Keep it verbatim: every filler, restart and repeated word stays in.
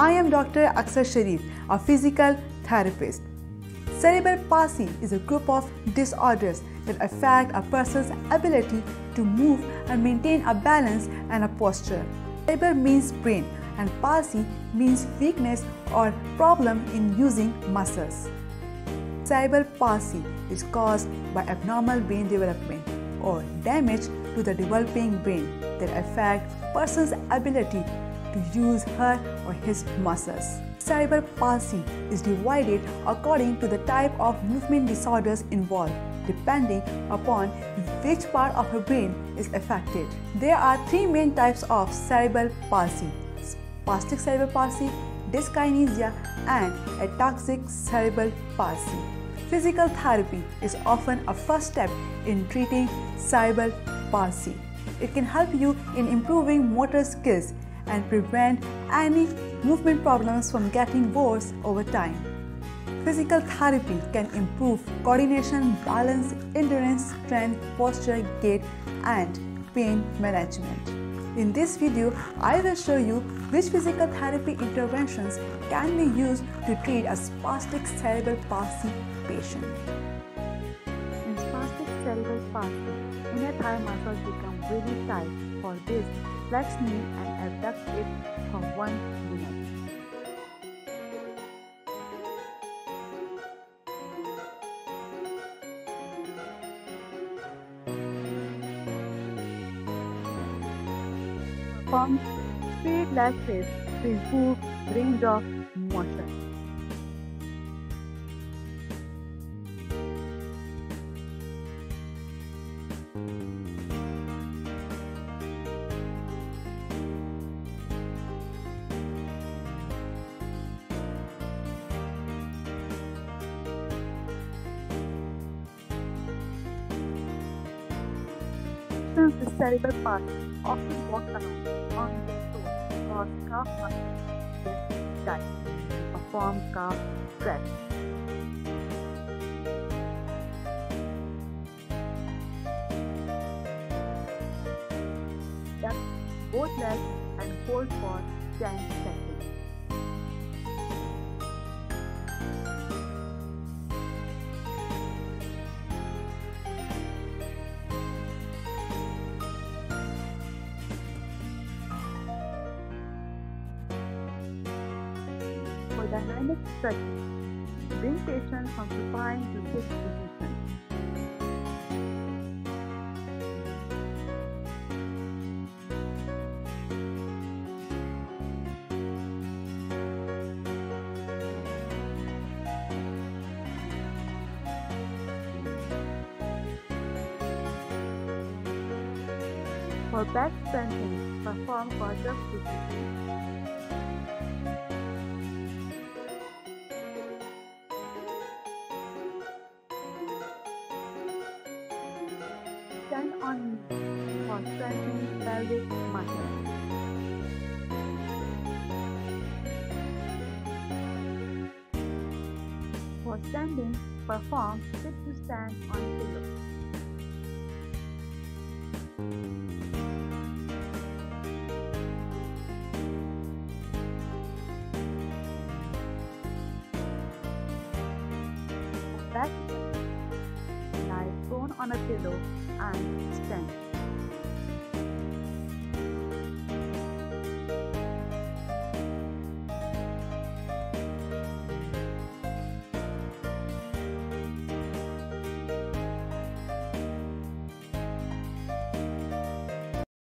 I am Doctor Aksar Sharif, a physical therapist. Cerebral palsy is a group of disorders that affect a person's ability to move and maintain a balance and a posture. Cerebral means brain and palsy means weakness or problem in using muscles. Cerebral palsy is caused by abnormal brain development or damage to the developing brain that affect person's ability to use her or his muscles. Cerebral palsy is divided according to the type of movement disorders involved, depending upon which part of her brain is affected. There are three main types of cerebral palsy: spastic cerebral palsy, dyskinesia, and ataxic cerebral palsy. Physical therapy is often a first step in treating cerebral palsy. It can help you in improving motor skills and prevent any movement problems from getting worse over time. Physical therapy can improve coordination, balance, endurance, strength, posture, gait, and pain management. In this video, I will show you which physical therapy interventions can be used to treat a spastic cerebral palsy patient. In spastic cerebral palsy, inner thigh muscles become really tight. For this, flex knee and abduct it for one minute. Perform straight leg raise to improve range of motion. Since the cerebral palsy often walk around on their toes because calf muscles get tight to perform calf stretch. Step both legs and hold for ten seconds. For dynamic stretching, bring patients from supine to this position. For back strengthening, perform quadruped position. Stand on knees for strengthening pelvic muscles. For standing, perform sit to stand on pillow. Back, lie prone on a pillow and stand.